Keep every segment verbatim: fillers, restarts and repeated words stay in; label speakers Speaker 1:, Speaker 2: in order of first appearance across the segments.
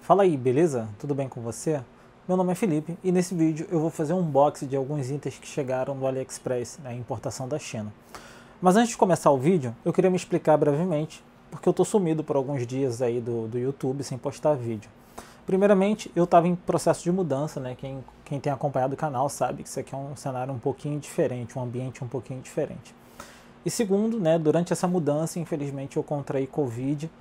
Speaker 1: Fala aí, beleza? Tudo bem com você? Meu nome é Felipe e nesse vídeo eu vou fazer um unboxing de alguns itens que chegaram do AliExpress, né, importação da China. Mas antes de começar o vídeo, eu queria me explicar brevemente, porque eu tô sumido por alguns dias aí do, do YouTube sem postar vídeo. Primeiramente, eu estava em processo de mudança, né? Quem, quem tem acompanhado o canal sabe que isso aqui é um cenário um pouquinho diferente, um ambiente um pouquinho diferente. E segundo, né, durante essa mudança, infelizmente eu contraí Covid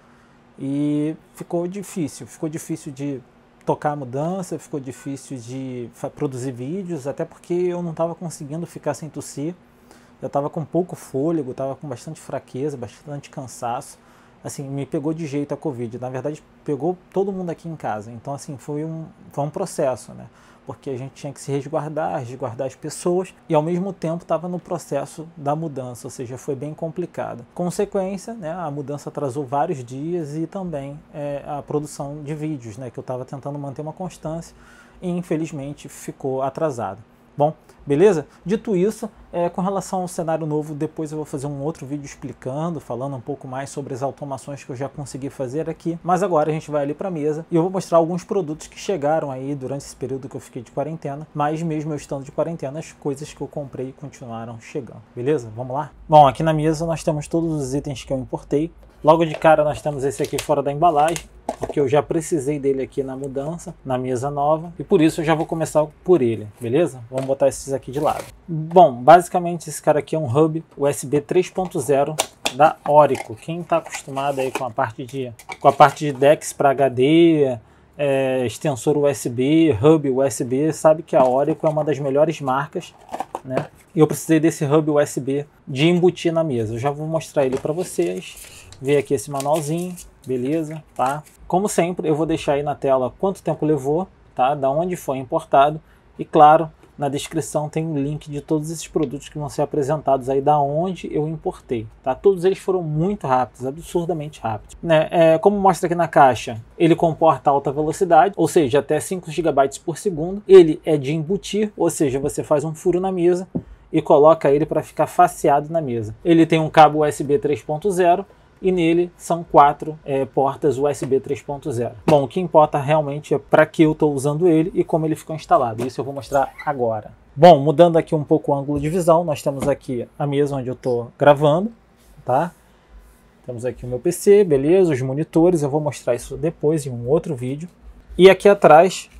Speaker 1: e ficou difícil, ficou difícil de tocar a mudança, ficou difícil de produzir vídeos, até porque eu não estava conseguindo ficar sem tossir, eu estava com pouco fôlego, estava com bastante fraqueza, bastante cansaço. Assim, me pegou de jeito a Covid, na verdade pegou todo mundo aqui em casa, então assim, foi um, foi um processo, né, porque a gente tinha que se resguardar, resguardar as pessoas e ao mesmo tempo estava no processo da mudança, ou seja, foi bem complicado. Consequência, né, a mudança atrasou vários dias e também é, a produção de vídeos, né, que eu estava tentando manter uma constância e infelizmente ficou atrasado. Bom, beleza? Dito isso, é, com relação ao cenário novo, depois eu vou fazer um outro vídeo explicando, falando um pouco mais sobre as automações que eu já consegui fazer aqui. Mas agora a gente vai ali para a mesa e eu vou mostrar alguns produtos que chegaram aí durante esse período que eu fiquei de quarentena. Mas mesmo eu estando de quarentena, as coisas que eu comprei continuaram chegando. Beleza? Vamos lá? Bom, aqui na mesa nós temos todos os itens que eu importei. Logo de cara nós temos esse aqui fora da embalagem, porque eu já precisei dele aqui na mudança, na mesa nova, e por isso eu já vou começar por ele, beleza? Vamos botar esses aqui de lado. Bom, basicamente esse cara aqui é um hub U S B três ponto zero da Orico. Quem está acostumado aí com a parte de, com a parte de decks para H D, é, extensor U S B, hub U S B, sabe que a Orico é uma das melhores marcas, né? E eu precisei desse hub U S B de embutir na mesa. Eu já vou mostrar ele para vocês. Ver aqui esse manualzinho, beleza, tá? Como sempre, eu vou deixar aí na tela quanto tempo levou, tá? Da onde foi importado e, claro, na descrição tem um link de todos esses produtos que vão ser apresentados aí da onde eu importei, tá? Todos eles foram muito rápidos, absurdamente rápidos, né? É, como mostra aqui na caixa, ele comporta alta velocidade, ou seja, até cinco gigabytes por segundo. Ele é de embutir, ou seja, você faz um furo na mesa e coloca ele para ficar faceado na mesa. Ele tem um cabo U S B três ponto zero, e nele são quatro é, portas U S B três ponto zero. Bom, o que importa realmente é para que eu estou usando ele e como ele ficou instalado. Isso eu vou mostrar agora. Bom, mudando aqui um pouco o ângulo de visão, nós temos aqui a mesa onde eu estou gravando, tá? Temos aqui o meu P C, beleza, os monitores, eu vou mostrar isso depois em um outro vídeo. E aqui atrás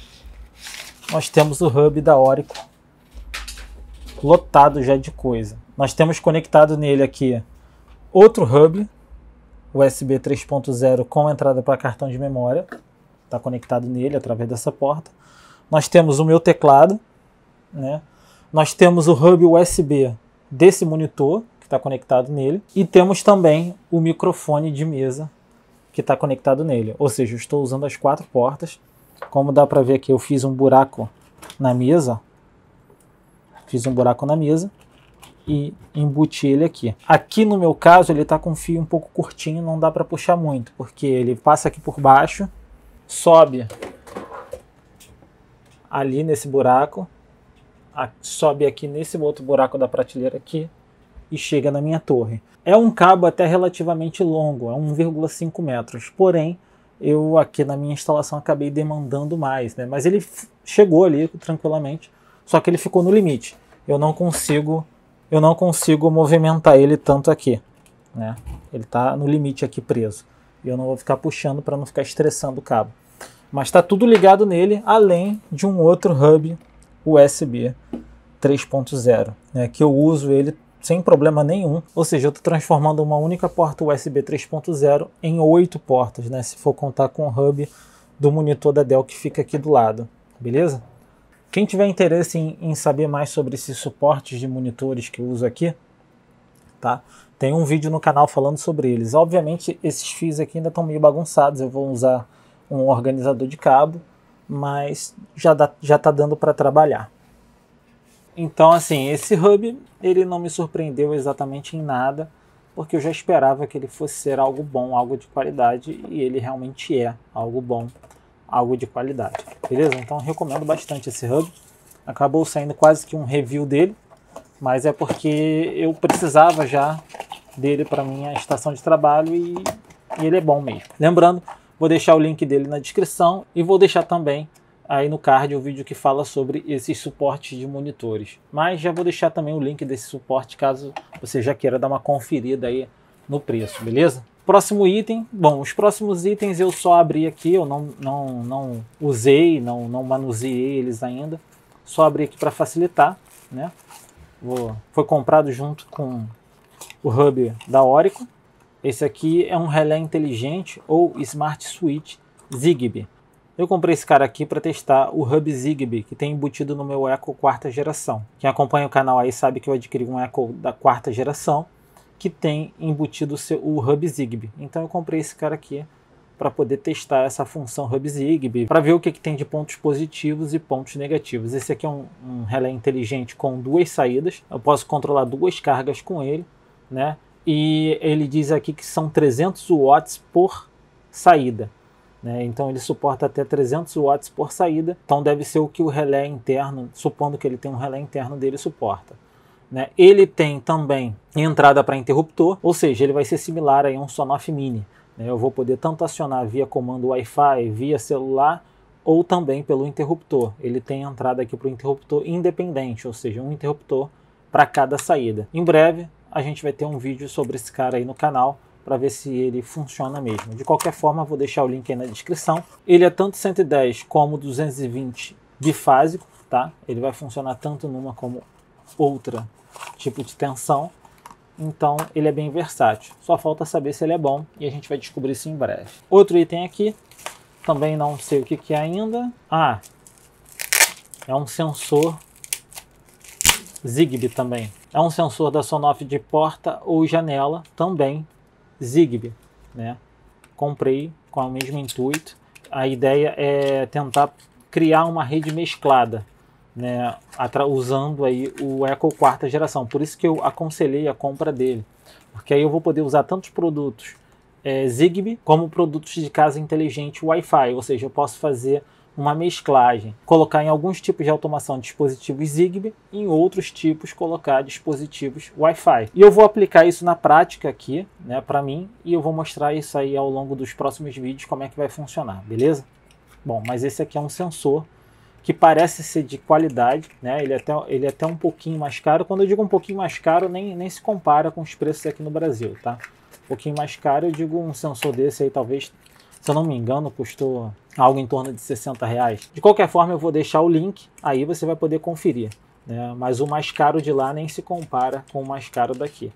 Speaker 1: nós temos o hub da Orico, lotado já de coisa. Nós temos conectado nele aqui outro hub U S B três ponto zero com entrada para cartão de memória, está conectado nele através dessa porta. Nós temos o meu teclado, né? Nós temos o hub U S B desse monitor que está conectado nele e temos também o microfone de mesa que está conectado nele. Ou seja, eu estou usando as quatro portas. Como dá para ver aqui, eu fiz um buraco na mesa, fiz um buraco na mesa e embuti ele aqui. Aqui no meu caso ele está com um fio um pouco curtinho, não dá para puxar muito, porque ele passa aqui por baixo, sobe ali nesse buraco, sobe aqui nesse outro buraco da prateleira aqui e chega na minha torre. É um cabo até relativamente longo, é um vírgula cinco metros, porém eu aqui na minha instalação acabei demandando mais, né? Mas ele chegou ali tranquilamente, só que ele ficou no limite. Eu não consigo eu não consigo movimentar ele tanto aqui, né? Ele está no limite aqui preso. E eu não vou ficar puxando para não ficar estressando o cabo. Mas está tudo ligado nele, além de um outro hub U S B três ponto zero, né? Que eu uso ele sem problema nenhum. Ou seja, eu estou transformando uma única porta U S B três ponto zero em oito portas, né? Se for contar com o hub do monitor da Dell que fica aqui do lado, beleza? Quem tiver interesse em, em saber mais sobre esses suportes de monitores que eu uso aqui, tá? Tem um vídeo no canal falando sobre eles. Obviamente esses fios aqui ainda estão meio bagunçados, eu vou usar um organizador de cabo, mas já dá, já tá dando para trabalhar. Então assim, esse hub ele não me surpreendeu exatamente em nada, porque eu já esperava que ele fosse ser algo bom, algo de qualidade, e ele realmente é algo bom, algo de qualidade, beleza? Então eu recomendo bastante esse hub. Acabou saindo quase que um review dele, mas é porque eu precisava já dele para minha estação de trabalho e, e ele é bom mesmo. Lembrando, Vou deixar o link dele na descrição e vou deixar também aí no card o vídeo que fala sobre esses suportes de monitores. Mas já vou deixar também o link desse suporte caso você já queira dar uma conferida aí no preço, beleza? Próximo item, bom, os próximos itens eu só abri aqui, eu não, não, não usei, não, não manuseei eles ainda, só abri aqui para facilitar, né? Vou, foi comprado junto com o hub da Orico. Esse aqui é um relé inteligente ou Smart Switch Zigbee. Eu comprei esse cara aqui para testar o hub Zigbee, que tem embutido no meu Echo quarta geração. Quem acompanha o canal aí sabe que eu adquiri um Echo da quarta geração, que tem embutido o hub Zigbee. Então eu comprei esse cara aqui para poder testar essa função hub Zigbee, para ver o que, que tem de pontos positivos e pontos negativos. Esse aqui é um, um relé inteligente com duas saídas. Eu posso controlar duas cargas com ele, né? E ele diz aqui que são trezentos watts por saída, né? Então ele suporta até trezentos watts por saída. Então deve ser o que o relé interno, supondo que ele tem um relé interno dele, suporta. Né? Ele tem também entrada para interruptor, ou seja, ele vai ser similar a um Sonoff Mini. Né? Eu vou poder tanto acionar via comando Wi-Fi, via celular, ou também pelo interruptor. Ele tem entrada aqui para o interruptor independente, ou seja, um interruptor para cada saída. Em breve a gente vai ter um vídeo sobre esse cara aí no canal, para ver se ele funciona mesmo. De qualquer forma, vou deixar o link aí na descrição. Ele é tanto cento e dez como duzentos e vinte bifásico, tá? Ele vai funcionar tanto numa como outra tipo de tensão, então ele é bem versátil. Só falta saber se ele é bom e a gente vai descobrir isso em breve. Outro item aqui, também não sei o que, que é ainda. Ah, é um sensor Zigbee também. É um sensor da Sonoff de porta ou janela, também Zigbee, né? Comprei com o mesmo intuito. A ideia é tentar criar uma rede mesclada, né, usando aí o Echo quarta geração. Por isso que eu aconselhei a compra dele, porque aí eu vou poder usar tantos produtos é, Zigbee como produtos de casa inteligente Wi-Fi, ou seja, eu posso fazer uma mesclagem, colocar em alguns tipos de automação dispositivos Zigbee, em outros tipos colocar dispositivos Wi-Fi. E eu vou aplicar isso na prática aqui, né, para mim, e eu vou mostrar isso aí ao longo dos próximos vídeos como é que vai funcionar, beleza? Bom, mas esse aqui é um sensor que parece ser de qualidade, né? Ele é até, ele é até um pouquinho mais caro. Quando eu digo um pouquinho mais caro, nem, nem se compara com os preços aqui no Brasil, tá? Um pouquinho mais caro, eu digo um sensor desse aí, talvez, se eu não me engano, custou algo em torno de sessenta reais. De qualquer forma, eu vou deixar o link, aí você vai poder conferir, né? Mas o mais caro de lá nem se compara com o mais caro daqui.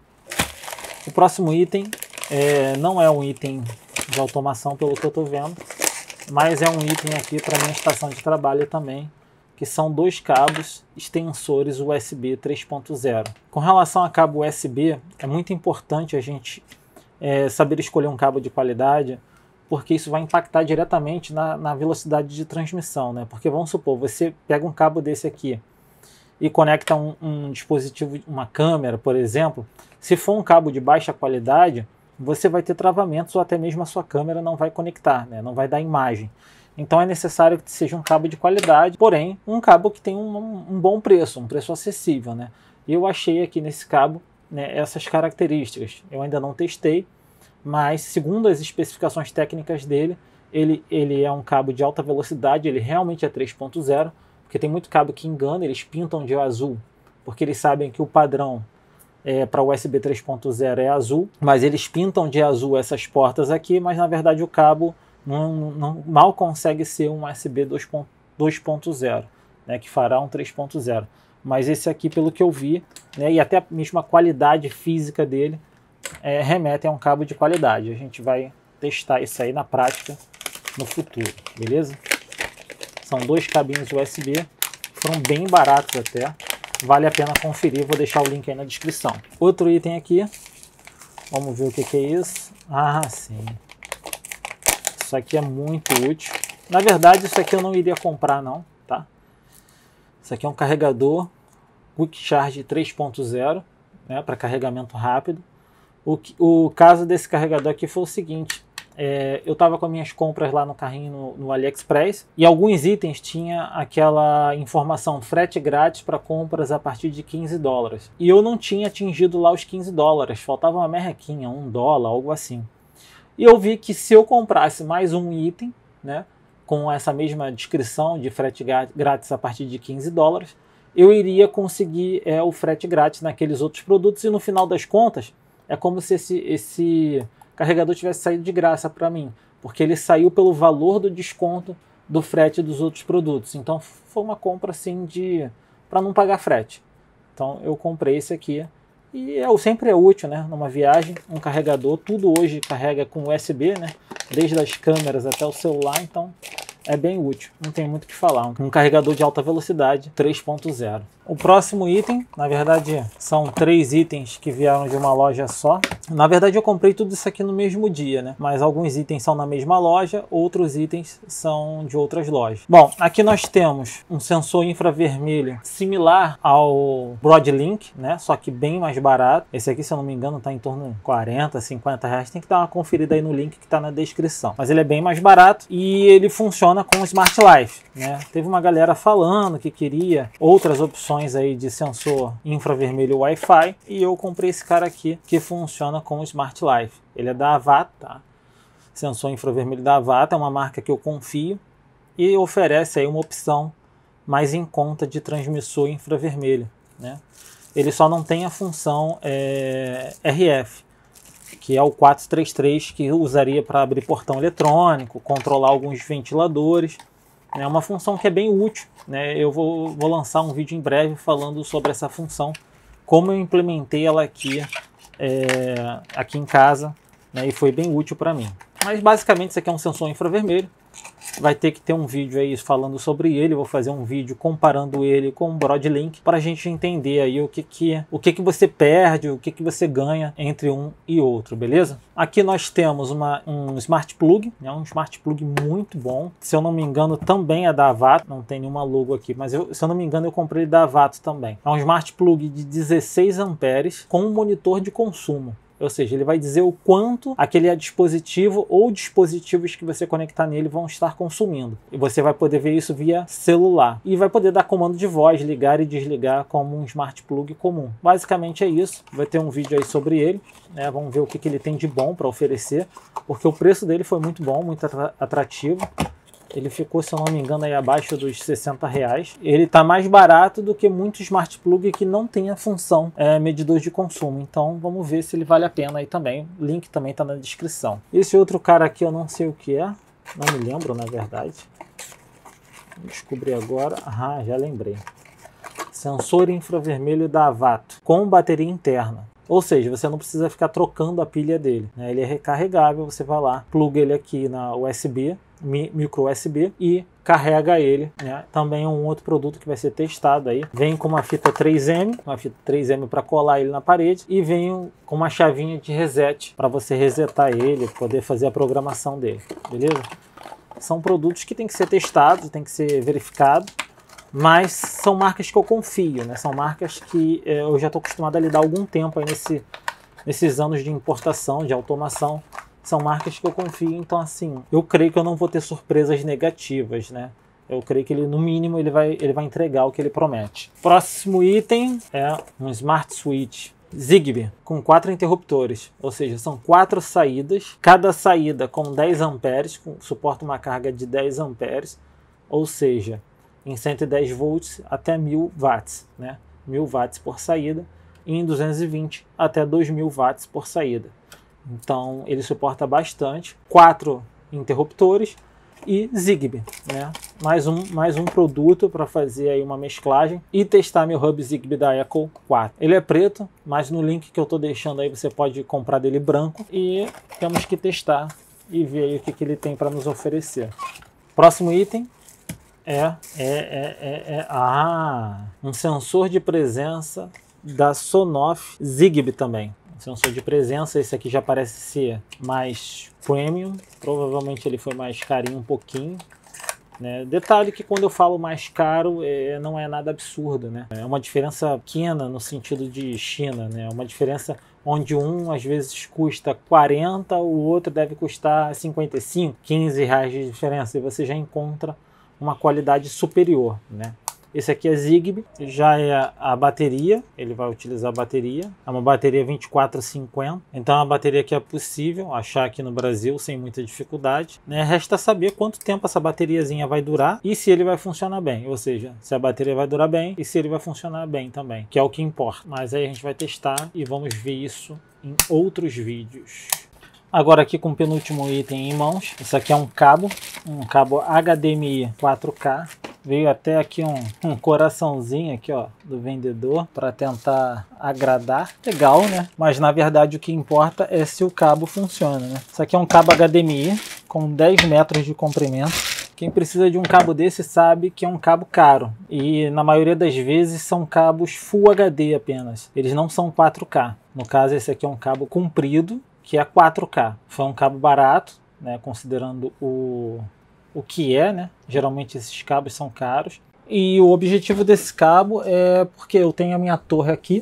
Speaker 1: O próximo item é, não é um item de automação, pelo que eu estou vendo, mas é um item aqui para minha estação de trabalho também, que são dois cabos extensores U S B três ponto zero. Com relação a cabo U S B, é muito importante a gente é, saber escolher um cabo de qualidade, porque isso vai impactar diretamente na, na velocidade de transmissão, né? Porque vamos supor, você pega um cabo desse aqui e conecta um, um dispositivo, uma câmera, por exemplo. Se for um cabo de baixa qualidade, você vai ter travamentos ou até mesmo a sua câmera não vai conectar, né? Não vai dar imagem. Então é necessário que seja um cabo de qualidade, porém um cabo que tenha um, um bom preço, um preço acessível, né? Eu achei aqui nesse cabo, né, essas características. Eu ainda não testei, mas segundo as especificações técnicas dele, ele, ele é um cabo de alta velocidade, ele realmente é três ponto zero, porque tem muito cabo que engana, eles pintam de azul, porque eles sabem que o padrão É, para U S B três ponto zero é azul, mas eles pintam de azul essas portas aqui, mas na verdade o cabo não, não, mal consegue ser um U S B dois ponto zero, né, que fará um três ponto zero. Mas esse aqui, pelo que eu vi, né, e até mesmo a qualidade física dele, é, remete a um cabo de qualidade. A gente vai testar isso aí na prática no futuro, beleza? São dois cabinhos U S B, foram bem baratos até. Vale a pena conferir, vou deixar o link aí na descrição. Outro item aqui, vamos ver o que, que é isso. Ah, sim. Isso aqui é muito útil. Na verdade, isso aqui eu não iria comprar não, tá? Isso aqui é um carregador Quick Charge três ponto zero, né, para carregamento rápido. O, o caso desse carregador aqui foi o seguinte. É, eu estava com as minhas compras lá no carrinho no, no AliExpress e alguns itens tinha aquela informação frete grátis para compras a partir de quinze dólares. E eu não tinha atingido lá os quinze dólares, faltava uma merrequinha, um dólar, algo assim. E eu vi que se eu comprasse mais um item, né, com essa mesma descrição de frete grátis a partir de quinze dólares, eu iria conseguir é, o frete grátis naqueles outros produtos, e no final das contas é como se esse, esse carregador tivesse saído de graça para mim, porque ele saiu pelo valor do desconto do frete dos outros produtos. Então foi uma compra assim de para não pagar frete. Então eu comprei esse aqui e é, sempre é útil, né, numa viagem, um carregador. Tudo hoje carrega com U S B, né, desde as câmeras até o celular, então é bem útil, não tem muito o que falar. Um carregador de alta velocidade três ponto zero. O próximo item, na verdade, são três itens que vieram de uma loja só. Na verdade, eu comprei tudo isso aqui no mesmo dia, né? Mas alguns itens são na mesma loja, outros itens são de outras lojas. Bom, aqui nós temos um sensor infravermelho similar ao Broadlink, né? Só que bem mais barato. Esse aqui, se eu não me engano, está em torno de quarenta, cinquenta reais. Tem que dar uma conferida aí no link que está na descrição. Mas ele é bem mais barato e ele funciona com o Smart Life, né? Teve uma galera falando que queria outras opções aí de sensor infravermelho Wi-Fi, e eu comprei esse cara aqui que funciona com o Smart Life. Ele é da Avata, tá? Sensor infravermelho da Avata, é uma marca que eu confio e oferece aí uma opção mais em conta de transmissor infravermelho, né? Ele só não tem a função é, R F, que é o quatrocentos e trinta e três, que eu usaria para abrir portão eletrônico, controlar alguns ventiladores. É uma função que é bem útil, né? Eu vou, vou lançar um vídeo em breve falando sobre essa função, como eu implementei ela aqui, é, aqui em casa, né? E foi bem útil para mim. Mas basicamente isso aqui é um sensor infravermelho. Vai ter que ter um vídeo aí falando sobre ele. Eu vou fazer um vídeo comparando ele com o Broadlink para a gente entender aí o que que, o que que você perde, o que que você ganha entre um e outro, beleza? Aqui nós temos uma, um Smart Plug, né? Um Smart Plug muito bom. Se eu não me engano, também é da Avata. Não tem nenhuma logo aqui, mas eu, se eu não me engano, eu comprei da Avata também. É um Smart Plug de dezesseis amperes com um monitor de consumo. Ou seja, ele vai dizer o quanto aquele dispositivo ou dispositivos que você conectar nele vão estar consumindo. E você vai poder ver isso via celular. E vai poder dar comando de voz, ligar e desligar como um Smart Plug comum. Basicamente é isso. Vai ter um vídeo aí sobre ele, né? Vamos ver o que, que ele tem de bom para oferecer. Porque o preço dele foi muito bom, muito atrativo. Ele ficou, se eu não me engano, aí abaixo dos sessenta reais. Ele está mais barato do que muitos Smart Plug que não tem a função é, medidor de consumo. Então vamos ver se ele vale a pena aí também. O link também está na descrição. Esse outro cara aqui eu não sei o que é. Não me lembro, na verdade. Descobri agora. Ah, já lembrei. Sensor infravermelho da Avata com bateria interna. Ou seja, você não precisa ficar trocando a pilha dele, né? Ele é recarregável, você vai lá, pluga ele aqui na U S B, micro U S B, e carrega ele, né? Também é um outro produto que vai ser testado aí. Vem com uma fita três M, uma fita três M para colar ele na parede, e vem com uma chavinha de reset para você resetar ele, poder fazer a programação dele, beleza? São produtos que tem que ser testados, tem que ser verificado. Mas são marcas que eu confio, né? São marcas que é, eu já estou acostumado a lidar há algum tempo aí nesse, nesses anos de importação, de automação. São marcas que eu confio, então assim, eu creio que eu não vou ter surpresas negativas, né? Eu creio que ele, no mínimo, ele vai, ele vai entregar o que ele promete. Próximo item é um Smart Switch Zigbee com quatro interruptores, ou seja, são quatro saídas, cada saída com dez amperes, com, suporta uma carga de dez amperes, ou seja, em cento e dez volts até mil watts, né? mil watts por saída, e em duzentos e vinte até dois mil watts por saída. Então ele suporta bastante, quatro interruptores e Zigbee, né? Mais um, mais um produto para fazer aí uma mesclagem e testar meu hub Zigbee da Echo quatro. Ele é preto, mas no link que eu estou deixando aí você pode comprar dele branco, e temos que testar e ver aí o que, que ele tem para nos oferecer. Próximo item É, é, é, é, é, ah, um sensor de presença da Sonoff Zigbee também. Um sensor de presença, esse aqui já parece ser mais premium, provavelmente ele foi mais carinho um pouquinho, né? Detalhe que quando eu falo mais caro, é, não é nada absurdo, né? É uma diferença pequena no sentido de China, né? Uma diferença onde um às vezes custa quarenta, o outro deve custar cinquenta e cinco, quinze reais de diferença, e você já encontra uma qualidade superior, né? Esse aqui é Zigbee, já é a bateria, ele vai utilizar a bateria, é uma bateria vinte e quatro cinquenta, então é uma bateria que é possível achar aqui no Brasil sem muita dificuldade, né? Resta saber quanto tempo essa bateriazinha vai durar e se ele vai funcionar bem, ou seja, se a bateria vai durar bem e se ele vai funcionar bem também, que é o que importa. Mas aí a gente vai testar e vamos ver isso em outros vídeos. Agora aqui com o penúltimo item em mãos, isso aqui é um cabo, um cabo H D M I quatro K, veio até aqui um, um coraçãozinho aqui, ó, do vendedor para tentar agradar, legal, né? Mas na verdade o que importa é se o cabo funciona, né? Isso aqui é um cabo H D M I com dez metros de comprimento. Quem precisa de um cabo desse sabe que é um cabo caro e na maioria das vezes são cabos Full H D apenas, eles não são quatro K. No caso esse aqui é um cabo comprido, que é quatro K. Foi um cabo barato, né, considerando o, o que é, né? Geralmente esses cabos são caros. E o objetivo desse cabo é porque eu tenho a minha torre aqui,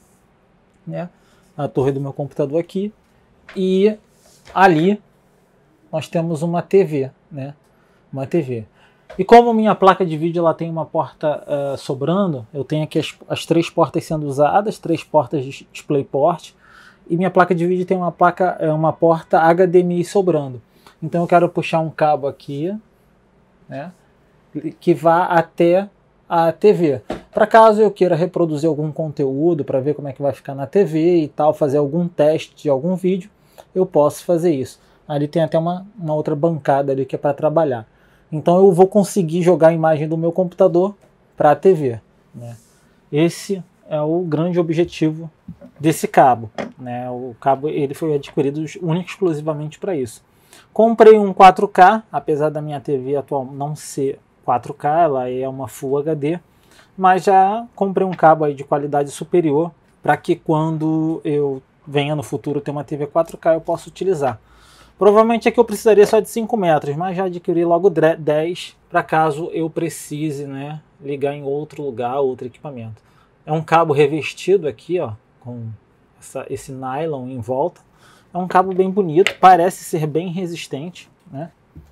Speaker 1: né? A torre do meu computador aqui. E ali nós temos uma T V, né? Uma T V. E como minha placa de vídeo ela tem uma porta uh, sobrando, eu tenho aqui as, as três portas sendo usadas, três portas de DisplayPort. E minha placa de vídeo tem uma placa, uma porta H D M I sobrando. Então eu quero puxar um cabo aqui, né, que vá até a T V. Para caso eu queira reproduzir algum conteúdo, para ver como é que vai ficar na T V e tal, fazer algum teste de algum vídeo, eu posso fazer isso. Ali tem até uma, uma outra bancada ali que é para trabalhar. Então eu vou conseguir jogar a imagem do meu computador para a T V, né. Esse é o grande objetivo desse cabo, né? O cabo ele foi adquirido único exclusivamente para isso. Comprei um quatro K, apesar da minha T V atual não ser quatro K, ela é uma Full H D, mas já comprei um cabo aí de qualidade superior para que quando eu venha no futuro ter uma T V quatro K eu possa utilizar. Provavelmente aqui eu precisaria só de cinco metros, mas já adquiri logo dez para caso eu precise, né, ligar em outro lugar, outro equipamento. É um cabo revestido aqui, ó, com essa, esse nylon em volta. É um cabo bem bonito, parece ser bem resistente, né?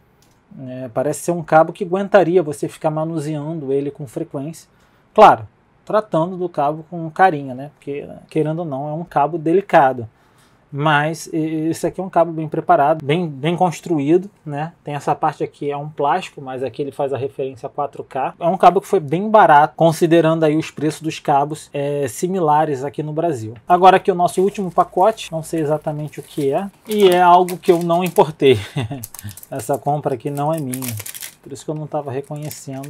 Speaker 1: É, parece ser um cabo que aguentaria você ficar manuseando ele com frequência. Claro, tratando do cabo com carinho, né? Porque, querendo ou não, é um cabo delicado. Mas esse aqui é um cabo bem preparado, bem, bem construído, né? Tem essa parte aqui, é um plástico, mas aqui ele faz a referência a quatro K. É um cabo que foi bem barato, considerando aí os preços dos cabos é, similares aqui no Brasil. Agora aqui o nosso último pacote, não sei exatamente o que é, e é algo que eu não importei. Essa compra aqui não é minha, por isso que eu não estava reconhecendo.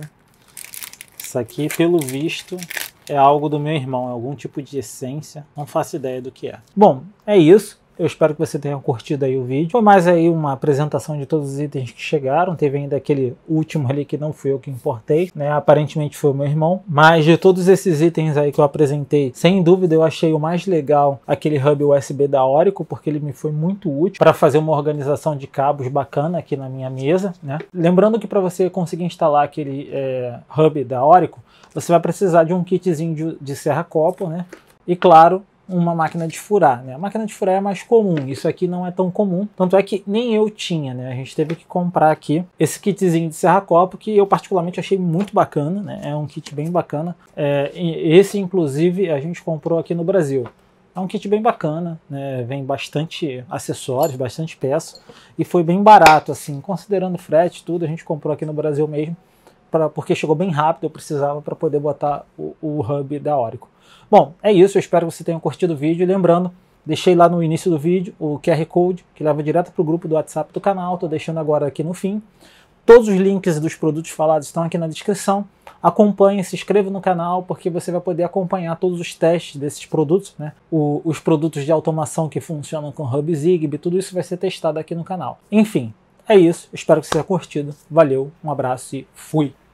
Speaker 1: Isso aqui, pelo visto, é algo do meu irmão, é algum tipo de essência, não faço ideia do que é. Bom, é isso. Eu espero que você tenha curtido aí o vídeo. Foi mais aí uma apresentação de todos os itens que chegaram. Teve ainda aquele último ali que não fui eu que importei, né? Aparentemente foi o meu irmão. Mas de todos esses itens aí que eu apresentei, sem dúvida eu achei o mais legal aquele hub U S B da Orico, porque ele me foi muito útil para fazer uma organização de cabos bacana aqui na minha mesa, né? Lembrando que para você conseguir instalar aquele é, hub da Orico, você vai precisar de um kitzinho de, de serra-copo, né? E claro, uma máquina de furar, né? A máquina de furar é mais comum, isso aqui não é tão comum, tanto é que nem eu tinha, né? A gente teve que comprar aqui esse kitzinho de serra-copo, que eu particularmente achei muito bacana, né? É um kit bem bacana. É, esse, inclusive, a gente comprou aqui no Brasil. É um kit bem bacana, né? Vem bastante acessórios, bastante peças, e foi bem barato, assim, considerando frete, tudo, a gente comprou aqui no Brasil mesmo, pra, porque chegou bem rápido, eu precisava para poder botar o, o hub da Orico. Bom, é isso, eu espero que você tenha curtido o vídeo. Lembrando, deixei lá no início do vídeo o Q R Code, que leva direto para o grupo do WhatsApp do canal, estou deixando agora aqui no fim. Todos os links dos produtos falados estão aqui na descrição. Acompanhe, se inscreva no canal, porque você vai poder acompanhar todos os testes desses produtos, né? O, os produtos de automação que funcionam com Hub Zigbee, tudo isso vai ser testado aqui no canal. Enfim, é isso, espero que você tenha curtido. Valeu, um abraço e fui!